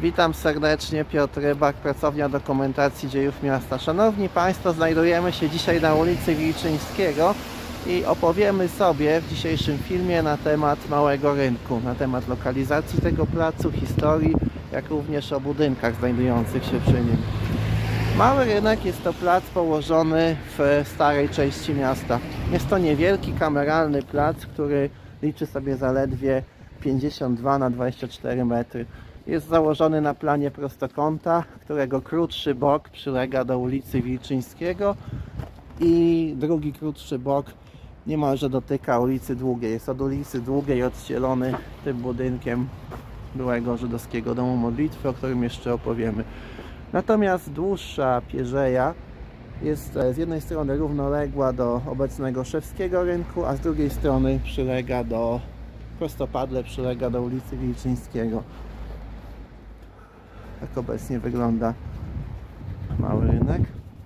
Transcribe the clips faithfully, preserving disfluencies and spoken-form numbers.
Witam serdecznie, Piotr Rybak, Pracownia Dokumentacji Dziejów Miasta. Szanowni Państwo, znajdujemy się dzisiaj na ulicy Wilczyńskiego i opowiemy sobie w dzisiejszym filmie na temat Małego Rynku, na temat lokalizacji tego placu, historii, jak również o budynkach znajdujących się przy nim. Mały Rynek jest to plac położony w starej części miasta. Jest to niewielki, kameralny plac, który liczy sobie zaledwie pięćdziesiąt dwa na dwadzieścia cztery metry. Jest założony na planie prostokąta, którego krótszy bok przylega do ulicy Wilczyńskiego i drugi krótszy bok niemalże dotyka ulicy Długiej. Jest od ulicy Długiej oddzielony tym budynkiem byłego żydowskiego domu modlitwy, o którym jeszcze opowiemy. Natomiast dłuższa pierzeja jest z jednej strony równoległa do obecnego Szewskiego Rynku, a z drugiej strony przylega do, prostopadle przylega do ulicy Wilczyńskiego. Tak obecnie wygląda Mały Rynek.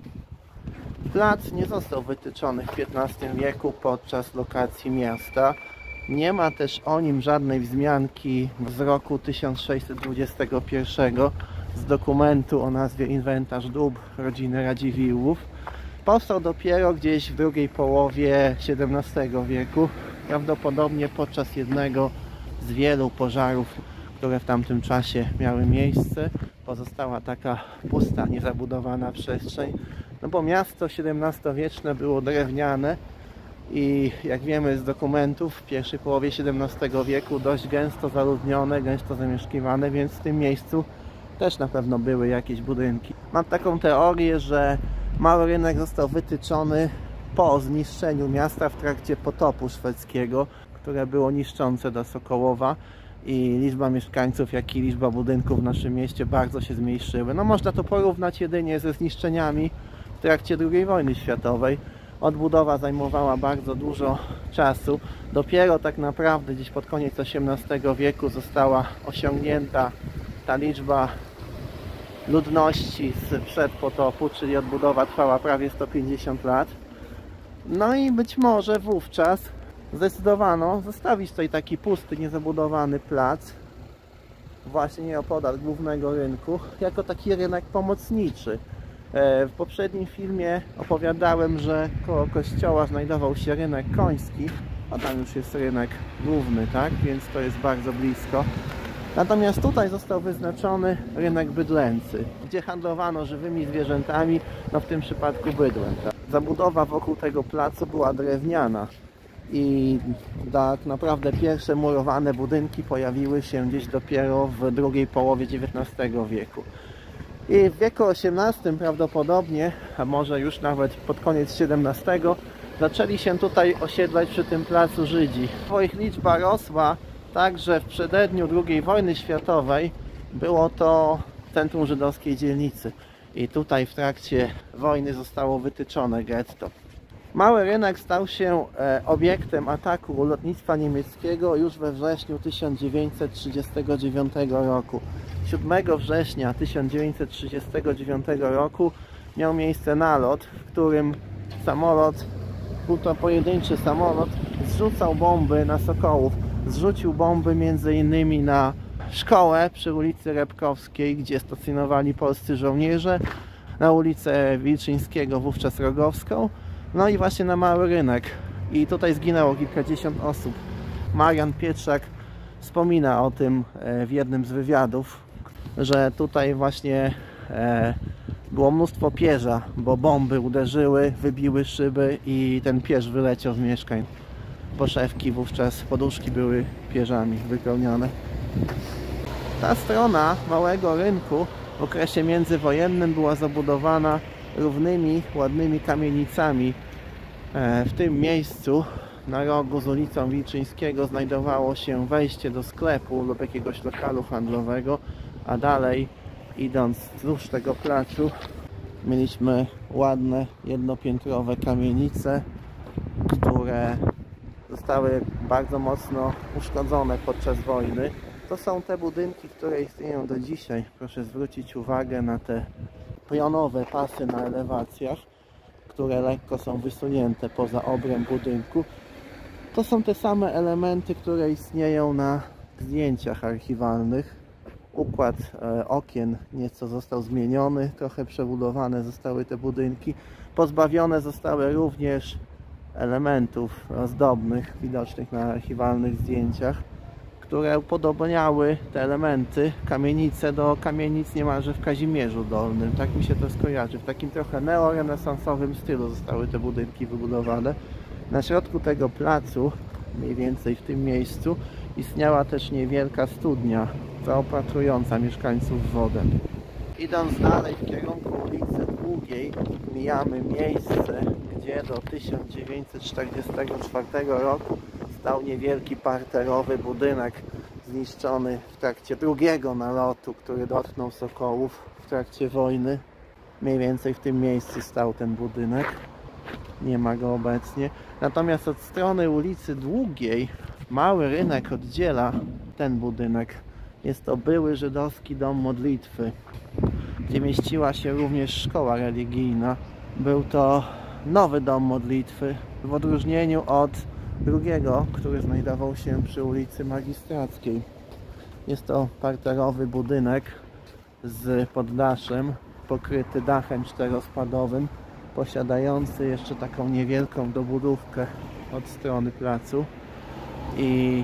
Plac nie został wytyczony w piętnastym wieku podczas lokacji miasta. Nie ma też o nim żadnej wzmianki z roku tysiąc sześćset dwudziestego pierwszego z dokumentu o nazwie Inwentarz dóbr rodziny Radziwiłłów. Powstał dopiero gdzieś w drugiej połowie siedemnastego wieku, prawdopodobnie podczas jednego z wielu pożarów, które w tamtym czasie miały miejsce. Pozostała taka pusta, niezabudowana przestrzeń, no bo miasto siedemnastowieczne było drewniane i jak wiemy z dokumentów w pierwszej połowie siedemnastego wieku dość gęsto zaludnione, gęsto zamieszkiwane, więc w tym miejscu też na pewno były jakieś budynki. Mam taką teorię, że Mały Rynek został wytyczony po zniszczeniu miasta w trakcie potopu szwedzkiego, które było niszczące do Sokołowa i liczba mieszkańców, jak i liczba budynków w naszym mieście bardzo się zmniejszyły. No można to porównać jedynie ze zniszczeniami w trakcie drugiej wojny światowej. Odbudowa zajmowała bardzo dużo czasu. Dopiero tak naprawdę gdzieś pod koniec osiemnastego wieku została osiągnięta ta liczba ludności sprzed potopu, czyli odbudowa trwała prawie sto pięćdziesiąt lat. No i być może wówczas zdecydowano zostawić tutaj taki pusty, niezabudowany plac właśnie nieopodal głównego rynku, jako taki rynek pomocniczy. W poprzednim filmie opowiadałem, że koło kościoła znajdował się rynek koński, a tam już jest rynek główny, tak? Więc to jest bardzo blisko. Natomiast tutaj został wyznaczony rynek bydlęcy, gdzie handlowano żywymi zwierzętami, no w tym przypadku bydłem. Tak? Zabudowa wokół tego placu była drewniana i tak naprawdę pierwsze murowane budynki pojawiły się gdzieś dopiero w drugiej połowie dziewiętnastego wieku. I w wieku osiemnastym prawdopodobnie, a może już nawet pod koniec siedemnastego, zaczęli się tutaj osiedlać przy tym placu Żydzi. Ich liczba rosła tak, że w przededniu drugiej wojny światowej było to centrum żydowskiej dzielnicy. I tutaj w trakcie wojny zostało wytyczone getto. Mały Rynek stał się obiektem ataku lotnictwa niemieckiego już we wrześniu tysiąc dziewięćset trzydziestego dziewiątego roku. siódmego września tysiąc dziewięćset trzydziestego dziewiątego roku miał miejsce nalot, w którym samolot, był to pojedynczy samolot, zrzucał bomby na Sokołów. Zrzucił bomby między innymi na szkołę przy ulicy Repkowskiej, gdzie stacjonowali polscy żołnierze, na ulicę Wilczyńskiego, wówczas Rogowską, no i właśnie na Mały Rynek. I tutaj zginęło kilkadziesiąt osób. Marian Pietrzak wspomina o tym w jednym z wywiadów, że tutaj właśnie było mnóstwo pierza, bo bomby uderzyły, wybiły szyby i ten pierz wyleciał z mieszkań. Poszewki, wówczas poduszki były pierzami wypełnione. Ta strona Małego Rynku w okresie międzywojennym była zabudowana równymi, ładnymi kamienicami. W tym miejscu na rogu z ulicą Wilczyńskiego znajdowało się wejście do sklepu lub jakiegoś lokalu handlowego, a dalej, idąc wzdłuż tego placu, mieliśmy ładne, jednopiętrowe kamienice, które zostały bardzo mocno uszkodzone podczas wojny. To są te budynki, które istnieją do dzisiaj. Proszę zwrócić uwagę na te pionowe pasy na elewacjach, które lekko są wysunięte poza obręb budynku. To są te same elementy, które istnieją na zdjęciach archiwalnych. Układ e, okien nieco został zmieniony, trochę przebudowane zostały te budynki. Pozbawione zostały również elementów ozdobnych, widocznych na archiwalnych zdjęciach, które upodobniały te elementy, kamienice do kamienic niemalże w Kazimierzu Dolnym. Tak mi się to skojarzy. W takim trochę neorenesansowym stylu zostały te budynki wybudowane. Na środku tego placu, mniej więcej w tym miejscu, istniała też niewielka studnia zaopatrująca mieszkańców wodę. Idąc dalej w kierunku ulicy Długiej, mijamy miejsce, gdzie do tysiąc dziewięćset czterdziestego czwartego roku stał niewielki parterowy budynek zniszczony w trakcie drugiego nalotu, który dotknął Sokołów w trakcie wojny. Mniej więcej w tym miejscu stał ten budynek. Nie ma go obecnie. Natomiast od strony ulicy Długiej mały rynek oddziela ten budynek. Jest to były żydowski dom modlitwy, gdzie mieściła się również szkoła religijna. Był to nowy dom modlitwy, w odróżnieniu od drugiego, który znajdował się przy ulicy Magistrackiej. Jest to parterowy budynek z poddaszem, pokryty dachem czterospadowym, posiadający jeszcze taką niewielką dobudówkę od strony placu. I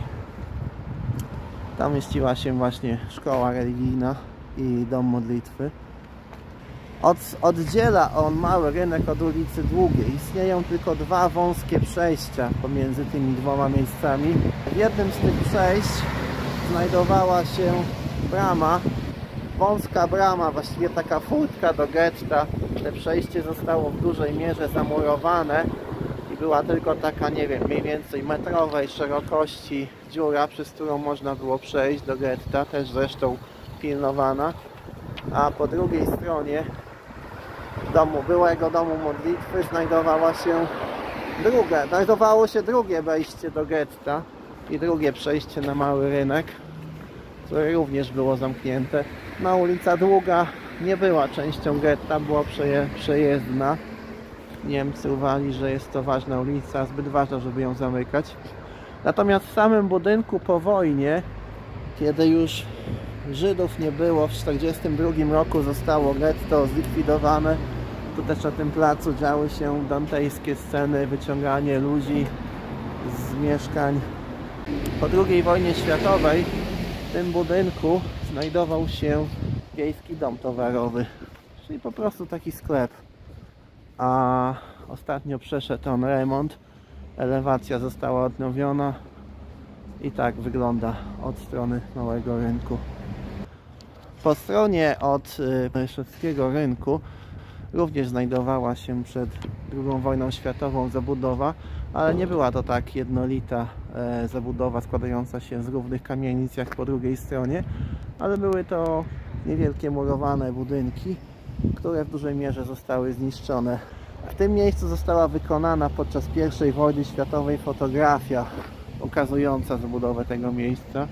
tam mieściła się właśnie szkoła religijna i dom modlitwy. Od, oddziela on mały rynek od ulicy Długiej. Istnieją tylko dwa wąskie przejścia pomiędzy tymi dwoma miejscami. W jednym z tych przejść znajdowała się brama, wąska brama, właściwie taka furtka do getta. To przejście zostało w dużej mierze zamurowane i była tylko taka, nie wiem, mniej więcej metrowej szerokości dziura, przez którą można było przejść do getta, też zresztą pilnowana. A po drugiej stronie domu, byłego domu modlitwy znajdowała się drugie, znajdowało się drugie wejście do getta i drugie przejście na mały rynek, które również było zamknięte. No, ulica Długa nie była częścią getta, była przeje, przejezdna. Niemcy uważali, że jest to ważna ulica, zbyt ważna, żeby ją zamykać. Natomiast w samym budynku po wojnie, kiedy już Żydów nie było, w tysiąc dziewięćset czterdziestym drugim roku zostało getto zlikwidowane. Tu też na tym placu działy się dantejskie sceny, wyciąganie ludzi z mieszkań. Po drugiej wojnie światowej w tym budynku znajdował się wiejski dom towarowy, czyli po prostu taki sklep. A ostatnio przeszedł on remont, elewacja została odnowiona i tak wygląda od strony małego rynku. Po stronie od Rzeszowskiego rynku również znajdowała się przed drugą wojną światową zabudowa, ale nie była to tak jednolita zabudowa składająca się z równych kamienic jak po drugiej stronie, ale były to niewielkie murowane budynki, które w dużej mierze zostały zniszczone. W tym miejscu została wykonana podczas pierwszej wojny światowej fotografia pokazująca zabudowę tego miejsca.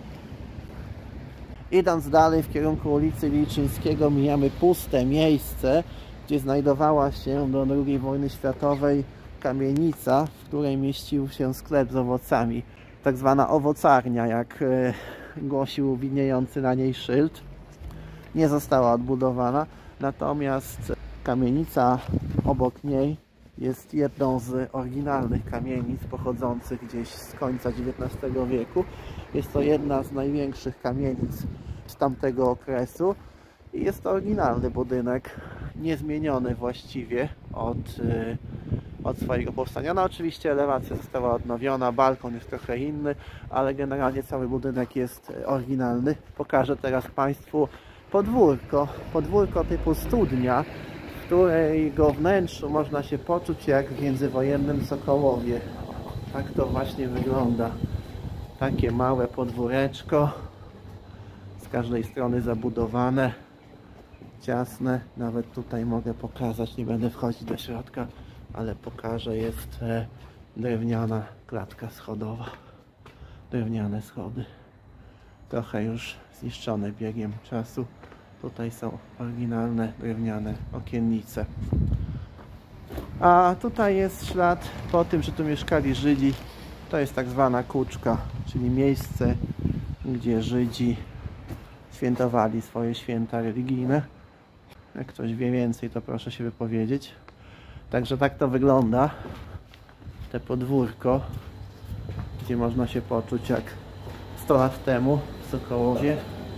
Idąc dalej w kierunku ulicy Wilczyńskiego mijamy puste miejsce, gdzie znajdowała się do drugiej wojny światowej kamienica, w której mieścił się sklep z owocami. Tak zwana owocarnia, jak głosił widniejący na niej szyld. Nie została odbudowana, natomiast kamienica obok niej jest jedną z oryginalnych kamienic pochodzących gdzieś z końca dziewiętnastego wieku. Jest to jedna z największych kamienic z tamtego okresu i jest to oryginalny budynek, niezmieniony właściwie od, od swojego powstania. No oczywiście elewacja została odnowiona, balkon jest trochę inny, ale generalnie cały budynek jest oryginalny. Pokażę teraz Państwu podwórko, podwórko typu studnia, w którego wnętrzu można się poczuć jak w międzywojennym Sokołowie. Tak to właśnie wygląda. Takie małe podwóreczko, z każdej strony zabudowane, ciasne. Nawet tutaj mogę pokazać, nie będę wchodzić do środka, ale pokażę, jest drewniana klatka schodowa. Drewniane schody. Trochę już zniszczone biegiem czasu. Tutaj są oryginalne drewniane okiennice. A tutaj jest ślad po tym, że tu mieszkali Żydzi. To jest tak zwana Kuczka, czyli miejsce, gdzie Żydzi świętowali swoje święta religijne. Jak ktoś wie więcej, to proszę się wypowiedzieć. Także tak to wygląda. Te podwórko, gdzie można się poczuć jak sto lat temu w Sokołowie.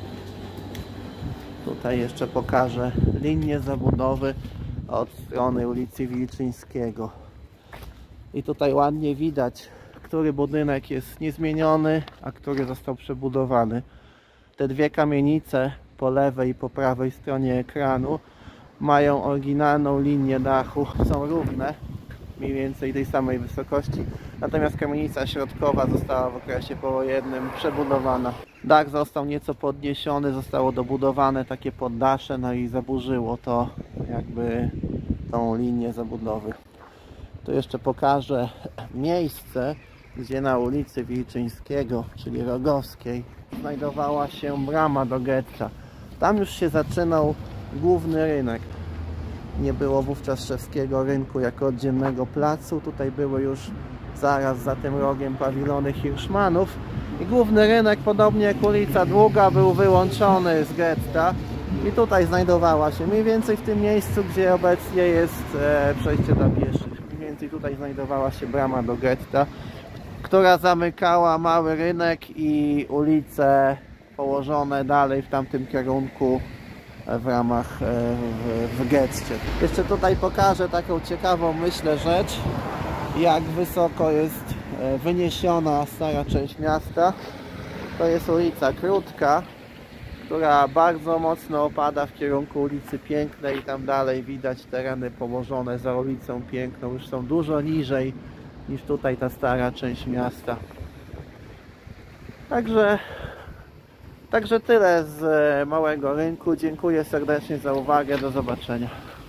Tutaj jeszcze pokażę linię zabudowy od strony ulicy Wilczyńskiego. I tutaj ładnie widać, który budynek jest niezmieniony, a który został przebudowany. Te dwie kamienice po lewej i po prawej stronie ekranu mają oryginalną linię dachu, są równe, mniej więcej tej samej wysokości, natomiast kamienica środkowa została w okresie powojennym przebudowana. Dach został nieco podniesiony, zostało dobudowane takie poddasze, no i zaburzyło to jakby tą linię zabudowy. Tu jeszcze pokażę miejsce, gdzie na ulicy Wilczyńskiego, czyli Rogowskiej, znajdowała się brama do getta. Tam już się zaczynał główny rynek. Nie było wówczas Szewskiego Rynku jako oddzielnego placu. Tutaj były już zaraz za tym rogiem pawilony Hirszmanów. I główny rynek, podobnie jak ulica Długa, był wyłączony z getta. I tutaj znajdowała się, mniej więcej w tym miejscu, gdzie obecnie jest e, przejście dla pieszych. Mniej więcej tutaj znajdowała się brama do getta, która zamykała mały rynek i ulice położone dalej w tamtym kierunku w ramach w, w getcie. Jeszcze tutaj pokażę taką ciekawą, myślę, rzecz, jak wysoko jest wyniesiona stara część miasta. To jest ulica Krótka, która bardzo mocno opada w kierunku ulicy Pięknej i tam dalej widać tereny położone za ulicą Piękną, już są dużo niżej niż tutaj ta stara część miasta. Także Także tyle z małego rynku. Dziękuję serdecznie za uwagę. Do zobaczenia.